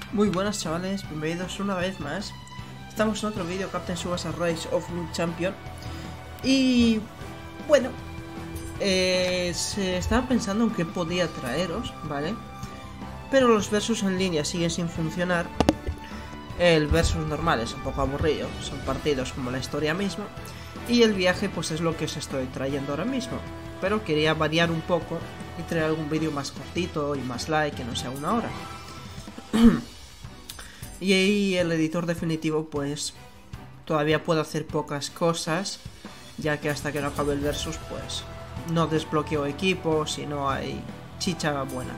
Muy buenas chavales, bienvenidos una vez más. Estamos en otro vídeo, Captain Tsubasa Rise of World Champion. Y bueno, se estaba pensando en qué podía traeros, ¿vale? Pero los versus en línea siguen sin funcionar. El versus normal es un poco aburrido, son partidos como la historia misma. Y el viaje pues es lo que os estoy trayendo ahora mismo. Pero quería variar un poco y traer algún vídeo más cortito y más light, que no sea una hora. Y ahí el editor definitivo pues todavía puedo hacer pocas cosas, ya que hasta que no acabe el versus pues no desbloqueo equipos y no hay chicha buena.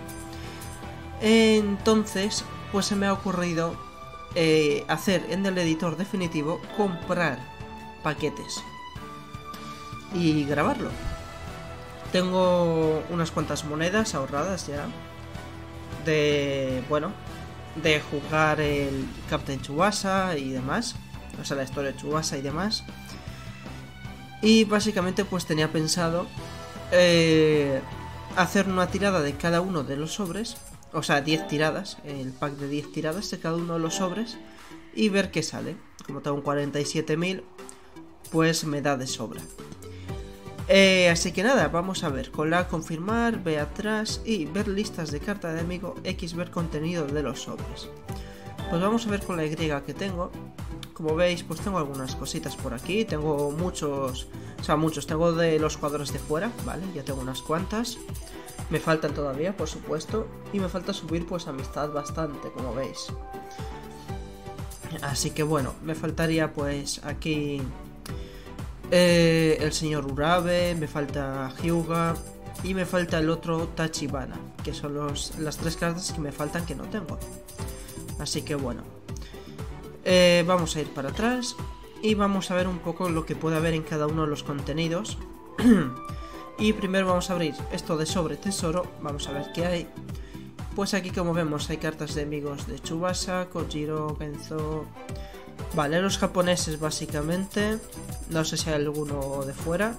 Entonces pues se me ha ocurrido hacer en el editor definitivo comprar paquetes y grabarlo. Tengo unas cuantas monedas ahorradas ya de, bueno, de jugar el Captain Tsubasa y demás, o sea, la historia de Tsubasa y demás. Y básicamente pues tenía pensado hacer una tirada de cada uno de los sobres, o sea, 10 tiradas, el pack de 10 tiradas de cada uno de los sobres, y ver qué sale. Como tengo un 47.000, pues me da de sobra. Así que nada, vamos a ver. Con la confirmar, ve atrás y ver listas de carta de amigo, X ver contenido de los sobres. Pues vamos a ver con la Y que tengo. Como veis, pues tengo algunas cositas por aquí. Tengo muchos, tengo de los jugadores de fuera, ¿vale? Ya tengo unas cuantas. Me faltan todavía, por supuesto. Y me falta subir pues amistad bastante, como veis. Así que bueno, me faltaría pues aquí el señor Urabe, me falta Hyuga y me falta el otro Tachibana, que son las tres cartas que me faltan que no tengo. Así que bueno, vamos a ir para atrás y vamos a ver un poco lo que puede haber en cada uno de los contenidos. Y primero vamos a abrir esto de sobre tesoro, vamos a ver qué hay. Pues aquí, como vemos, hay cartas de amigos de Tsubasa, Kojiro, Genzo. Vale, los japoneses básicamente. No sé si hay alguno de fuera.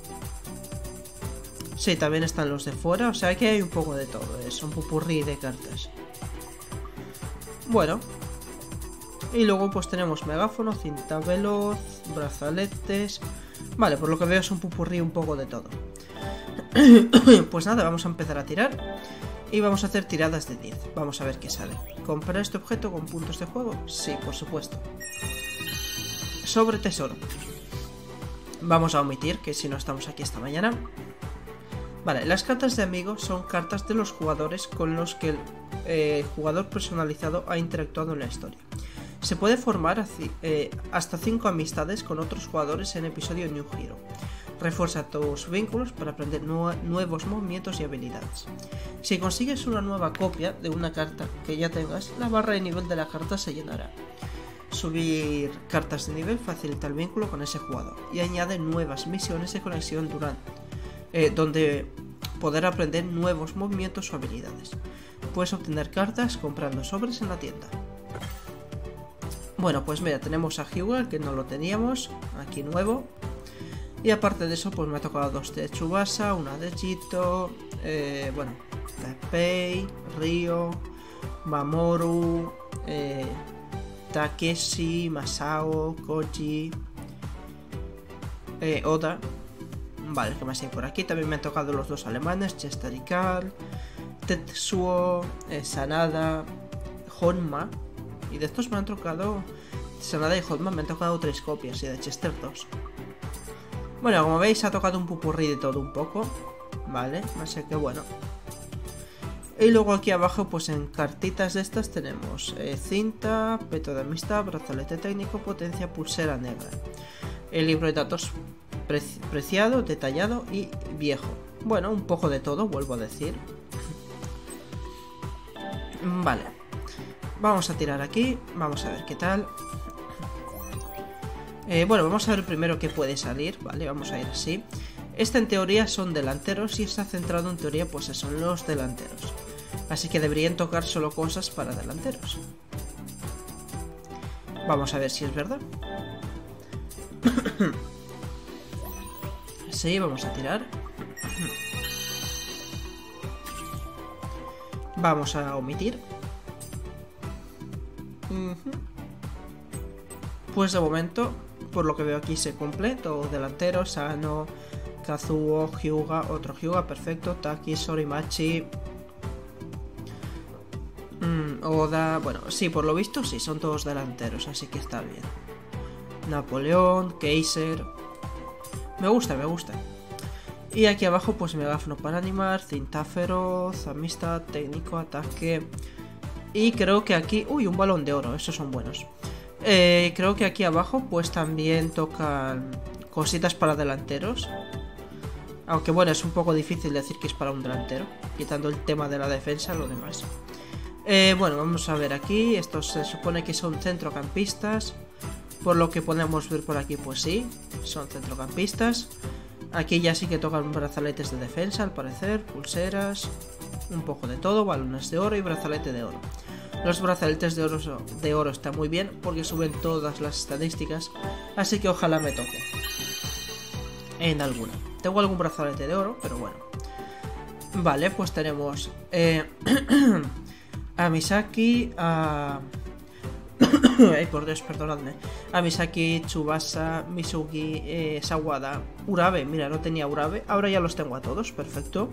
Sí, también están los de fuera. O sea que hay un poco de todo. Es un popurrí de cartas. Bueno. Y luego pues tenemos megáfono, cinta veloz, brazaletes. Vale, por lo que veo es un popurrí un poco de todo. Pues nada, vamos a empezar a tirar. Y vamos a hacer tiradas de 10. Vamos a ver qué sale. ¿Comprar este objeto con puntos de juego? Sí, por supuesto. Sobre tesoro. Vamos a omitir, que si no estamos aquí esta mañana. Vale, las cartas de amigos son cartas de los jugadores con los que el jugador personalizado ha interactuado en la historia. Se puede formar hasta 5 amistades con otros jugadores en episodio New Hero. Refuerza tus vínculos para aprender nuevos movimientos y habilidades. Si consigues una nueva copia de una carta que ya tengas, la barra de nivel de la carta se llenará. Subir cartas de nivel facilita el vínculo con ese jugador y añade nuevas misiones de conexión donde poder aprender nuevos movimientos o habilidades. Puedes obtener cartas comprando sobres en la tienda. Bueno, pues mira, tenemos a Hyuga, que no lo teníamos, aquí nuevo. Y aparte de eso, pues me ha tocado 2 de Tsubasa, una de Jito, bueno, Teppei, Ryo, Mamoru, Takeshi, Masao, Koji, Oda. Vale, ¿qué más hay por aquí? También me han tocado los 2 alemanes, Chester y Karl, Tetsuo, Sanada, Honma. Y de estos me han tocado, Sanada y Honma me han tocado 3 copias y de Chester 2. Bueno, como veis ha tocado un pupurrí de todo un poco, ¿vale? Así que bueno. Y luego aquí abajo, pues en cartitas de estas tenemos cinta, peto de amistad, brazalete técnico, potencia, pulsera negra. El libro de datos preciado, detallado y viejo. Bueno, un poco de todo, vuelvo a decir. Vale. Vamos a tirar aquí, vamos a ver qué tal. Bueno, vamos a ver primero qué puede salir, ¿vale? Vamos a ir así. Este en teoría son delanteros y está centrado en teoría pues son los delanteros. Así que deberían tocar solo cosas para delanteros. Vamos a ver si es verdad. Sí, vamos a tirar. Vamos a omitir. Pues de momento, por lo que veo aquí se cumple. Todo delantero, Sano, Kazuo, Hyuga, otro Hyuga, perfecto. Taki, Sorimachi, Oda, bueno, sí, por lo visto sí, son todos delanteros, así que está bien. Napoleón, Kaiser. Me gusta, me gusta. Y aquí abajo pues Megáfono para animar, Cinta Feroz, Amistad, Técnico, Ataque. Y creo que aquí... Uy, un balón de oro, esos son buenos. Creo que aquí abajo pues también tocan cositas para delanteros. Aunque bueno, es un poco difícil decir que es para un delantero, quitando el tema de la defensa, lo demás. Bueno, vamos a ver aquí. Estos se supone que son centrocampistas. Por lo que podemos ver por aquí, pues sí, son centrocampistas. Aquí ya sí que tocan brazaletes de defensa, al parecer, pulseras, un poco de todo, balones de oro y brazalete de oro. Los brazaletes de oro están muy bien porque suben todas las estadísticas, así que ojalá me toque en alguna. Tengo algún brazalete de oro, pero bueno. Vale, pues tenemos a Misaki, ay, por Dios, perdonadme. A Misaki, Tsubasa, Misugi, Sawada, Urabe. Mira, no tenía Urabe. Ahora ya los tengo a todos, perfecto.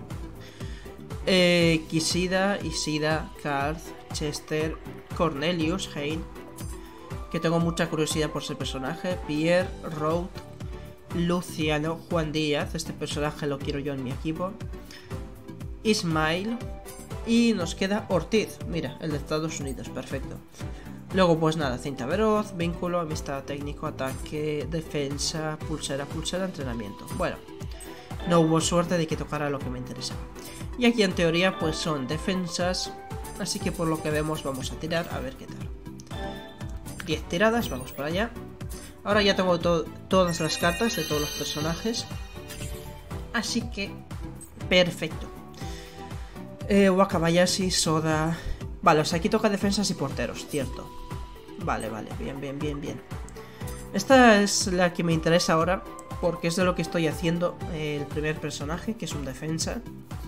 Kishida, Ishida, Karth, Chester, Cornelius, Hein, que tengo mucha curiosidad por ese personaje. Pierre, Road, Luciano, Juan Díaz. Este personaje lo quiero yo en mi equipo. Ismail. Y nos queda Ortiz. Mira, el de Estados Unidos, perfecto. Luego pues nada, Cinta Feroz, Vínculo, Amistad, Técnico, Ataque, Defensa, Pulsera, Entrenamiento. Bueno, no hubo suerte de que tocara lo que me interesaba. Y aquí en teoría pues son defensas, así que por lo que vemos vamos a tirar a ver qué tal. 10 tiradas, vamos para allá. Ahora ya tengo todas las cartas de todos los personajes, así que perfecto. Wakabayashi, Soda... Vale, o sea, aquí toca defensas y porteros, cierto. Vale, vale, bien. Esta es la que me interesa ahora, porque es de lo que estoy haciendo el primer personaje, que es un defensa.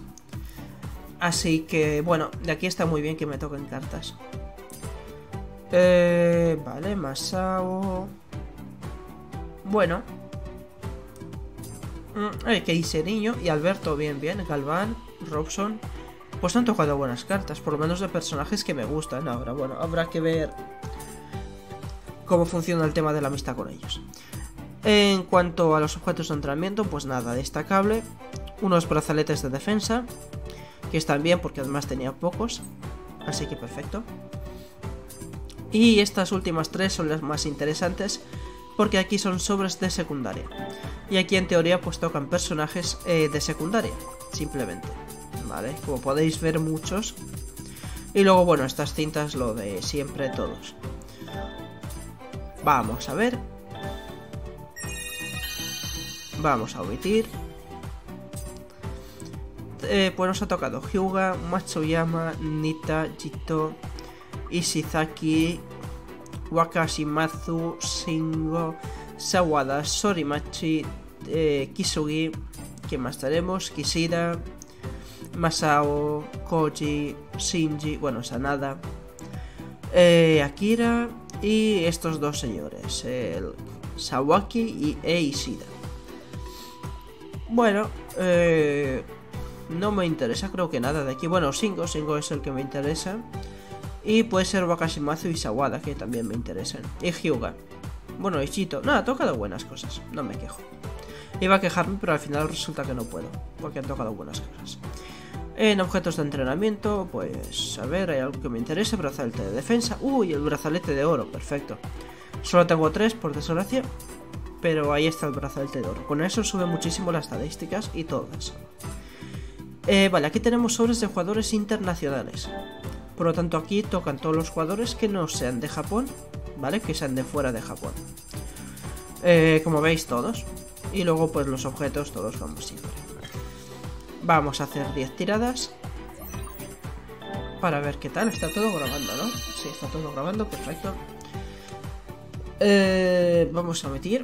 Así que, bueno, de aquí está muy bien que me toquen cartas. Vale, Masao... Bueno. Que hice niño y Alberto, bien. Galván, Robson... Pues han tocado buenas cartas, por lo menos de personajes que me gustan. Ahora, bueno, habrá que ver cómo funciona el tema de la amistad con ellos. En cuanto a los objetos de entrenamiento, pues nada, destacable. Unos brazaletes de defensa, que están bien porque además tenía pocos, así que perfecto. Y estas últimas tres son las más interesantes, porque aquí son sobres de secundaria. Y aquí en teoría pues tocan personajes de secundaria, simplemente. Vale, como podéis ver muchos. Y luego, bueno, estas cintas lo de siempre todos. Vamos a ver. Vamos a omitir. Pues nos ha tocado Hyuga, Matsuyama, Nita, Jito, Ishizaki, Wakashimazu, Shingo, Sawada, Sorimachi, Kisugi. ¿Quién más tenemos? Kishida, Masao, Koji, Shinji, bueno, Sanada, Akira y estos dos señores, el Sawaki y Ishida. Bueno, no me interesa creo que nada de aquí. Bueno, Shingo es el que me interesa. Y puede ser Wakashimazu y Sawada, que también me interesan. Y Hyuga. Bueno, Ichito. Nada, ha tocado buenas cosas, no me quejo. Iba a quejarme, pero al final resulta que no puedo, porque han tocado buenas cosas. En objetos de entrenamiento, pues a ver, hay algo que me interese. Brazalete de defensa. Uy, el brazalete de oro, perfecto. Solo tengo 3, por desgracia, pero ahí está el brazalete de oro. Con eso sube muchísimo las estadísticas y todo eso. Vale, aquí tenemos sobres de jugadores internacionales. Por lo tanto aquí tocan todos los jugadores que no sean de Japón, ¿vale? Que sean de fuera de Japón. Como veis todos. Y luego pues los objetos todos como siempre. Vamos a hacer 10 tiradas para ver qué tal. Está todo grabando, ¿no? Sí, está todo grabando, perfecto. Vamos a meter.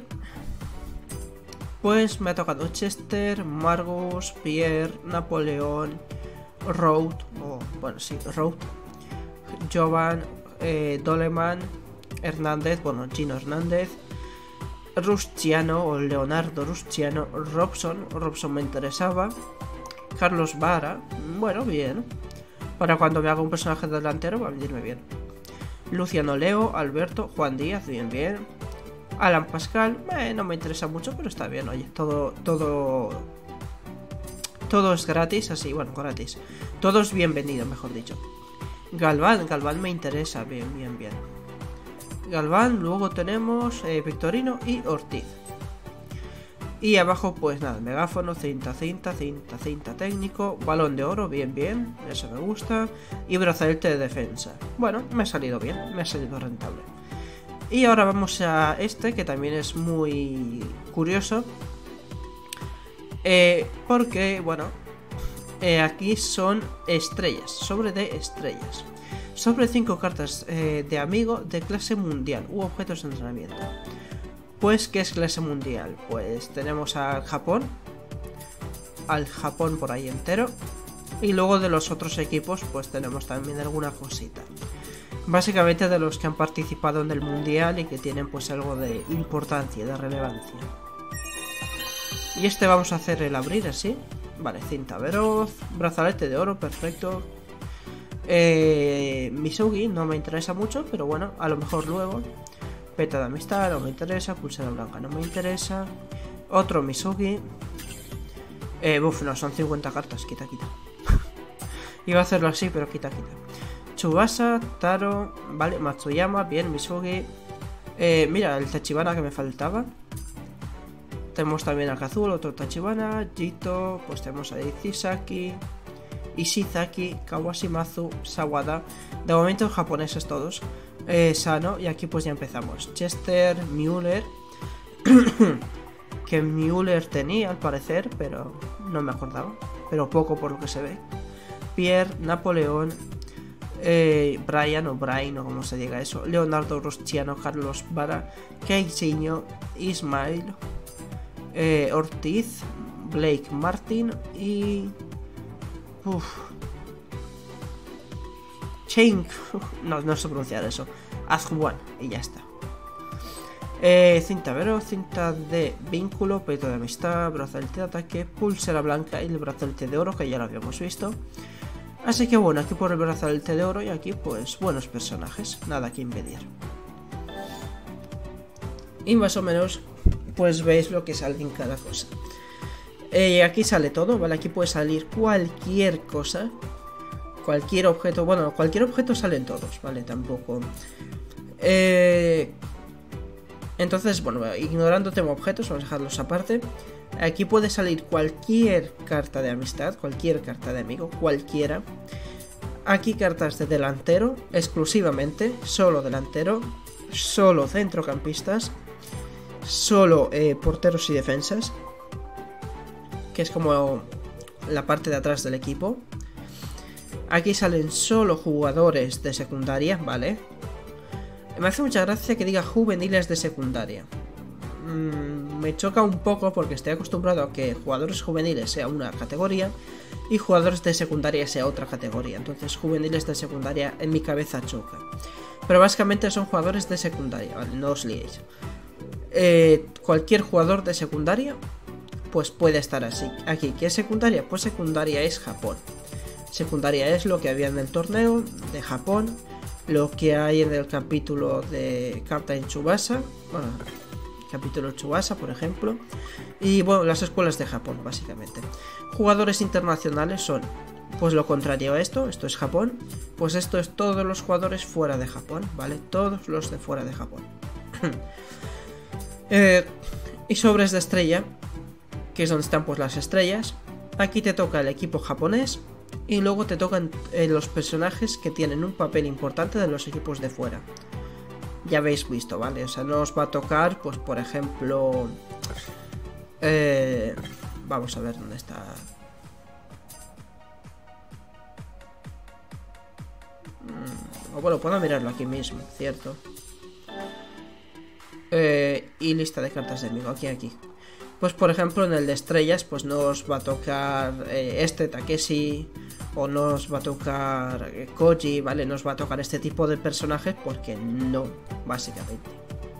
Pues me ha tocado Chester, Margus, Pierre, Napoleón, Road, Road, Jovan, Doleman, Hernández, bueno, Gino Hernández, Rusciano o Leonardo Rusciano, Robson me interesaba, Carlos Vara, bueno, bien, para cuando me haga un personaje delantero va a venirme bien. Luciano Leo, Alberto, Juan Díaz, bien. Alan Pascal, no me interesa mucho, pero está bien, oye, todo es gratis, así, bueno, gratis. Todo es bienvenido, mejor dicho. Galván me interesa, bien. Galván, luego tenemos Victorino y Ortiz. Y abajo, pues nada, megáfono, cinta técnico, balón de oro, bien, eso me gusta. Y brazalete de defensa. Bueno, me ha salido bien, me ha salido rentable. Y ahora vamos a este, que también es muy curioso. Porque, bueno, aquí son estrellas, sobre de estrellas. Sobre 5 cartas de amigo de clase mundial u objetos de entrenamiento. Pues, ¿qué es clase mundial? Pues tenemos al Japón por ahí entero. Y luego de los otros equipos, pues tenemos también alguna cosita. Básicamente de los que han participado en el mundial y que tienen pues algo de importancia, de relevancia. Y este vamos a hacer el abrir así. Vale, cinta veloz, brazalete de oro, perfecto. Misugi no me interesa mucho, pero bueno, a lo mejor luego. Peta de amistad no me interesa, pulsera blanca no me interesa. Otro Misugi. No, son 50 cartas, quita. Iba a hacerlo así, pero quita. Tsubasa, Taro, vale, Matsuyama, bien, Misugi. Mira, el Tachibana que me faltaba. Tenemos también a Kazuo, otro Tachibana, Jito, pues tenemos a Chisaki, Ishizaki, Kawashimazu, Sawada. De momento japoneses todos. Sano, y aquí pues ya empezamos. Chester, Müller. Que Müller tenía al parecer, pero no me acordaba. Pero poco por lo que se ve. Pierre, Napoleón, Brian o como se diga eso. Leonardo Rusciano, Carlos Vara, Keiichino, Ismail, Ortiz, Blake Martin y... Cheng, no sé pronunciar eso. Azjuan, y ya está. Cinta veloz, cinta de vínculo, peito de amistad, brazalete de ataque, pulsera blanca y el brazalete de oro, que ya lo habíamos visto. Así que bueno, aquí por el brazalete de oro y aquí pues buenos personajes, nada que impedir. Y más o menos pues veis lo que sale en cada cosa. Aquí sale todo, ¿vale? Aquí puede salir cualquier cosa. Cualquier objeto, bueno, cualquier objeto salen todos, ¿vale? Tampoco. Entonces, bueno, ignorando tema objetos, vamos a dejarlos aparte. Aquí puede salir cualquier carta de amistad, cualquier carta de amigo, cualquiera. Aquí cartas de delantero, exclusivamente, solo delantero, solo centrocampistas, solo porteros y defensas, que es como la parte de atrás del equipo. Aquí salen solo jugadores de secundaria, ¿vale? Me hace mucha gracia que diga juveniles de secundaria. Me choca un poco porque estoy acostumbrado a que jugadores juveniles sea una categoría y jugadores de secundaria sea otra categoría. Entonces juveniles de secundaria en mi cabeza choca. Pero básicamente son jugadores de secundaria, ¿vale? No os liéis. Cualquier jugador de secundaria pues puede estar así. Aquí, ¿qué es secundaria? Pues secundaria es Japón. Secundaria es lo que había en el torneo de Japón, lo que hay en el capítulo de Captain Tsubasa, bueno, capítulo Tsubasa, por ejemplo, y bueno, las escuelas de Japón, básicamente. Jugadores internacionales son, pues lo contrario a esto es Japón, pues esto es todos los jugadores fuera de Japón, ¿vale? Todos los de fuera de Japón. Y sobres de estrella, que es donde están pues las estrellas. Aquí te toca el equipo japonés. Y luego te tocan los personajes que tienen un papel importante de los equipos de fuera. Ya habéis visto, ¿vale? O sea, no os va a tocar, pues por ejemplo... vamos a ver dónde está... Bueno, puedo mirarlo aquí mismo, ¿cierto? Y lista de cartas de amigo, aquí. Pues por ejemplo en el de estrellas pues no os va a tocar este Takeshi o no os va a tocar Koji, ¿vale? No os va a tocar este tipo de personajes porque no, básicamente.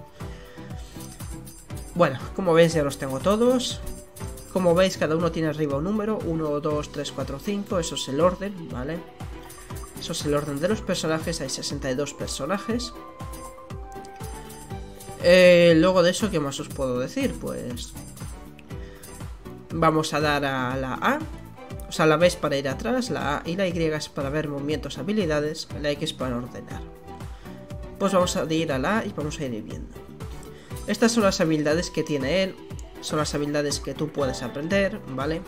Bueno, como veis ya los tengo todos. Como veis cada uno tiene arriba un número, 1, 2, 3, 4, 5, eso es el orden, ¿vale? Eso es el orden de los personajes, hay 62 personajes. Luego de eso, ¿qué más os puedo decir? Pues vamos a dar a la A. O sea, la B es para ir atrás, la A y la Y es para ver movimientos, habilidades, la X es para ordenar. Pues vamos a ir a la A y vamos a ir viendo. Estas son las habilidades que tiene él, son las habilidades que tú puedes aprender, ¿vale?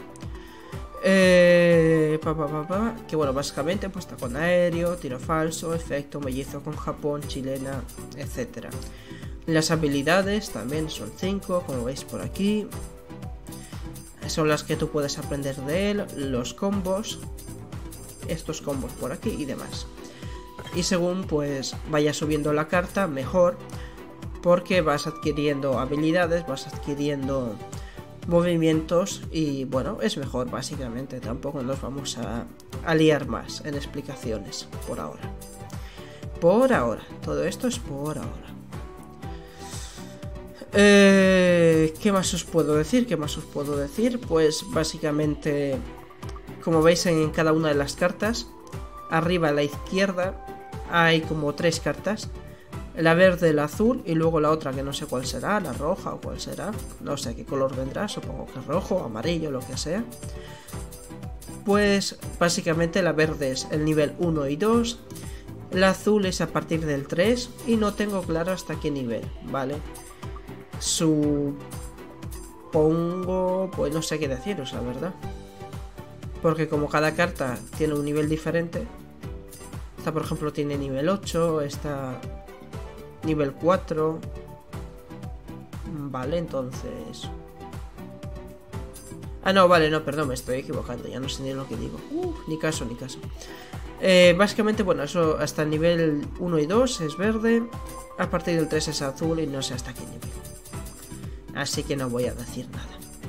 Que bueno, básicamente pues está con aéreo, tiro falso, efecto, mellizo con Japón, chilena, etc. Las habilidades también son 5, como veis por aquí. Son las que tú puedes aprender de él, los combos, estos combos por aquí y demás. Y según pues vaya subiendo la carta, mejor, porque vas adquiriendo habilidades, vas adquiriendo movimientos y bueno, es mejor básicamente. Tampoco nos vamos a liar más en explicaciones por ahora. Por ahora, todo esto es por ahora. ¿Qué más os puedo decir? Pues básicamente, como veis en cada una de las cartas, arriba a la izquierda hay como 3 cartas. La verde, la azul y luego la otra que no sé cuál será, la roja o cuál será. No sé qué color vendrá, supongo que rojo, amarillo, lo que sea. Pues básicamente la verde es el nivel 1 y 2. La azul es a partir del 3 y no tengo claro hasta qué nivel, ¿vale? Supongo, pues no sé qué deciros, la verdad. Porque como cada carta tiene un nivel diferente. Esta por ejemplo tiene nivel 8, esta nivel 4. Vale, entonces... Ah, no, vale, no, perdón, me estoy equivocando. Ya no sé ni lo que digo. Ni caso. Básicamente, bueno, eso hasta el nivel 1 y 2 es verde. A partir del 3 es azul y no sé hasta qué nivel. Así que no voy a decir nada.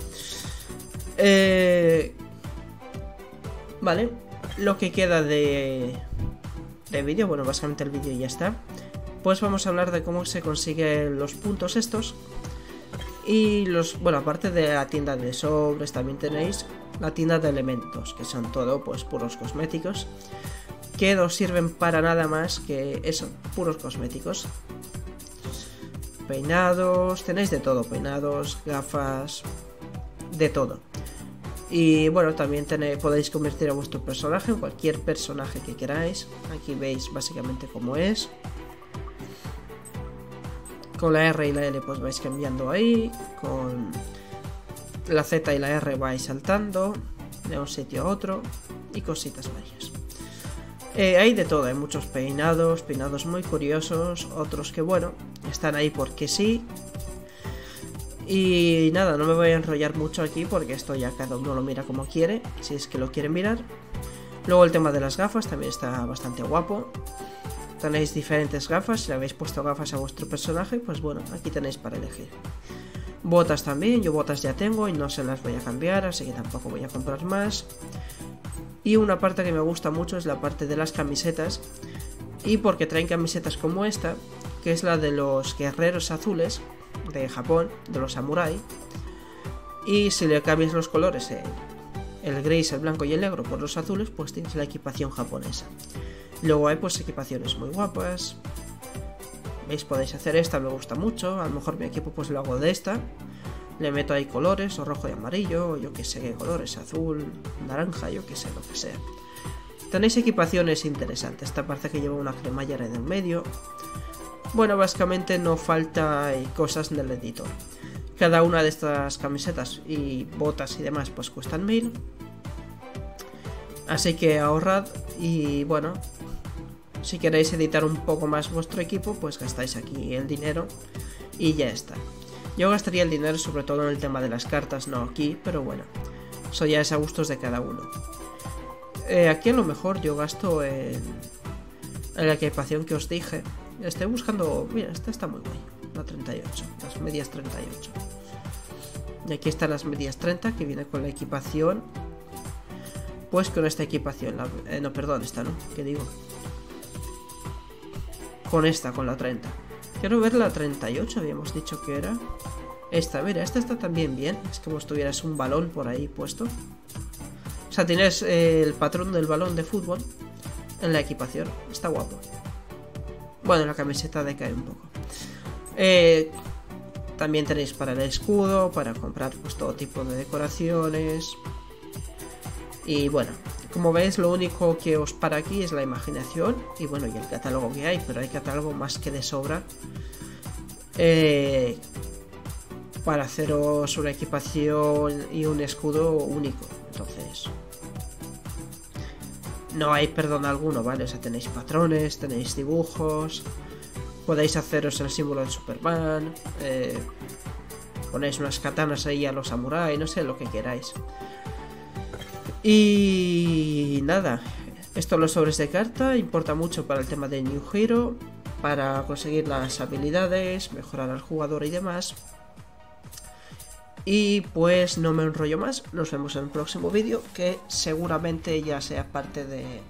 Vale, lo que queda de vídeo, bueno, básicamente el vídeo ya está. Pues vamos a hablar de cómo se consiguen los puntos estos. Y bueno, aparte de la tienda de sobres, también tenéis la tienda de elementos, que son todo, pues, puros cosméticos. Que no sirven para nada más que eso, puros cosméticos. Peinados, tenéis de todo, peinados, gafas, de todo. Y bueno, también podéis convertir a vuestro personaje en cualquier personaje que queráis. Aquí veis básicamente cómo es. Con la R y la L pues vais cambiando ahí. Con la Z y la R vais saltando de un sitio a otro. Y cositas varias. Hay de todo, hay muchos peinados muy curiosos. Otros que bueno, están ahí porque sí. Y nada, no me voy a enrollar mucho aquí porque esto ya cada uno lo mira como quiere, si es que lo quieren mirar. Luego el tema de las gafas también está bastante guapo. Tenéis diferentes gafas, si le habéis puesto gafas a vuestro personaje, pues bueno, aquí tenéis para elegir. Botas también, yo botas ya tengo y no se las voy a cambiar, así que tampoco voy a comprar más. Y una parte que me gusta mucho es la parte de las camisetas. Y porque traen camisetas como esta, que es la de los guerreros azules de Japón, de los samurai. Y si le cambias los colores, el gris, el blanco y el negro por los azules, pues tienes la equipación japonesa. Luego hay pues equipaciones muy guapas. ¿Veis? Podéis hacer esta, me gusta mucho. A lo mejor mi equipo pues lo hago de esta. Le meto ahí colores, o rojo y amarillo, o yo que sé qué colores, azul, naranja, yo que sé, lo que sea. Tenéis equipaciones interesantes. Esta parece que lleva una cremallera en el medio. Bueno, básicamente no falta cosas del editor. Cada una de estas camisetas y botas y demás pues cuestan 1000. Así que ahorrad y bueno, si queréis editar un poco más vuestro equipo, pues gastáis aquí el dinero y ya está. Yo gastaría el dinero sobre todo en el tema de las cartas, no aquí, pero bueno, eso ya es a gustos de cada uno. Aquí a lo mejor yo gasto en la equipación que os dije. Estoy buscando... Mira, esta está muy guay. La 38, las medias 38. Y aquí están las medias 30 que viene con la equipación. pues con esta equipación, no, perdón, esta no, ¿qué digo? Con esta, con la 30. Quiero ver la 38, habíamos dicho que era. Esta, mira, esta está también bien. Es como si tuvieras un balón por ahí puesto. O sea, tienes el patrón del balón de fútbol en la equipación. Está guapo. Bueno, la camiseta decae un poco. También tenéis para el escudo, para comprar pues todo tipo de decoraciones. Y bueno, como veis, lo único que os para aquí es la imaginación y bueno, y el catálogo que hay, pero hay catálogo más que de sobra para haceros una equipación y un escudo único. Entonces, no hay perdón alguno, ¿vale? O sea, tenéis patrones, tenéis dibujos, podéis haceros el símbolo de Superman, ponéis unas katanas ahí a los samuráis, no sé, lo que queráis. Y nada, esto los sobres de carta importa mucho para el tema de New Hero, para conseguir las habilidades, mejorar al jugador y demás. Y pues no me enrollo más, nos vemos en el próximo vídeo, que seguramente ya sea parte de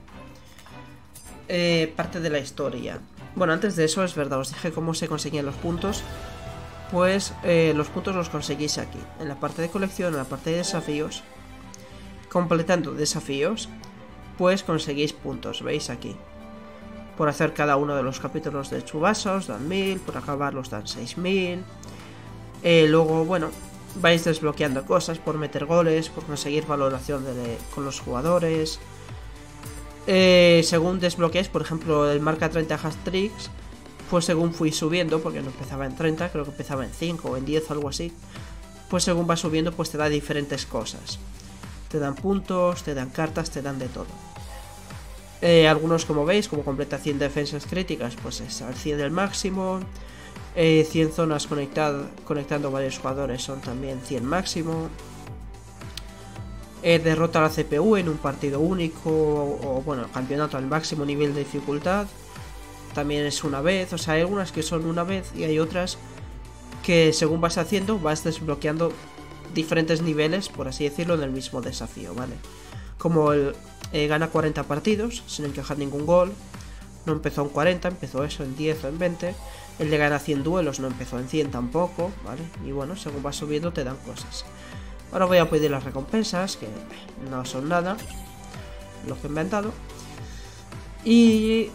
la historia. Bueno, antes de eso, es verdad, os dije cómo se conseguían los puntos. Pues los puntos los conseguís aquí, en la parte de colección, en la parte de desafíos. Completando desafíos, pues conseguís puntos, veis aquí. Por hacer cada uno de los capítulos de Tsubasa os dan 1000, por acabarlos dan 6000. Luego, bueno, vais desbloqueando cosas por meter goles, por conseguir valoración con los jugadores. Según desbloqueáis, por ejemplo, el marca 30 hat-tricks, pues según fui subiendo, porque no empezaba en 30, creo que empezaba en 5 o en 10 o algo así. Pues según va subiendo, pues te da diferentes cosas. Te dan puntos, te dan cartas, te dan de todo. Algunos, como veis, como completa 100 defensas críticas, pues es al 100 del máximo. 100 zonas conectando varios jugadores son también 100 máximo. Derrota a la CPU en un partido único, o bueno, campeonato al máximo nivel de dificultad. También es una vez, o sea, hay algunas que son una vez y hay otras que según vas haciendo vas desbloqueando diferentes niveles, por así decirlo, en el mismo desafío, ¿vale? Como el gana 40 partidos sin encajar ningún gol. No empezó en 40, empezó eso en 10 o en 20. El de gana 100 duelos no empezó en 100 tampoco, ¿vale? Y bueno, según vas subiendo te dan cosas. Ahora voy a pedir las recompensas, que no son nada, lo que he inventado. Y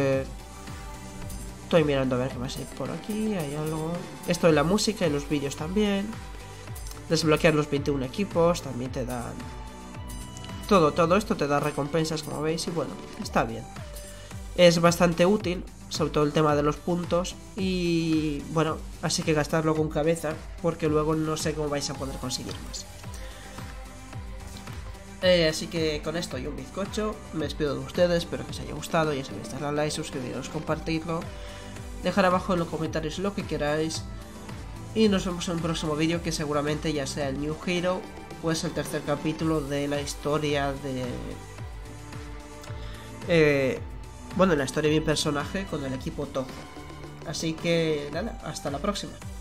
estoy mirando a ver qué más hay por aquí, hay algo. Esto de la música y los vídeos también. Desbloquear los 21 equipos, también te dan... Todo esto te da recompensas, como veis, y bueno, está bien. Es bastante útil, sobre todo el tema de los puntos, y bueno, así que gastarlo con cabeza, porque luego no sé cómo vais a poder conseguir más. Así que con esto y un bizcocho, me despido de ustedes, espero que os haya gustado, ya sabéis, darle a like, suscribiros, compartirlo, dejar abajo en los comentarios lo que queráis. Y nos vemos en un próximo vídeo, que seguramente ya sea el New Hero, pues el tercer capítulo de la historia de... bueno, la historia de mi personaje con el equipo Toho. Así que nada, hasta la próxima.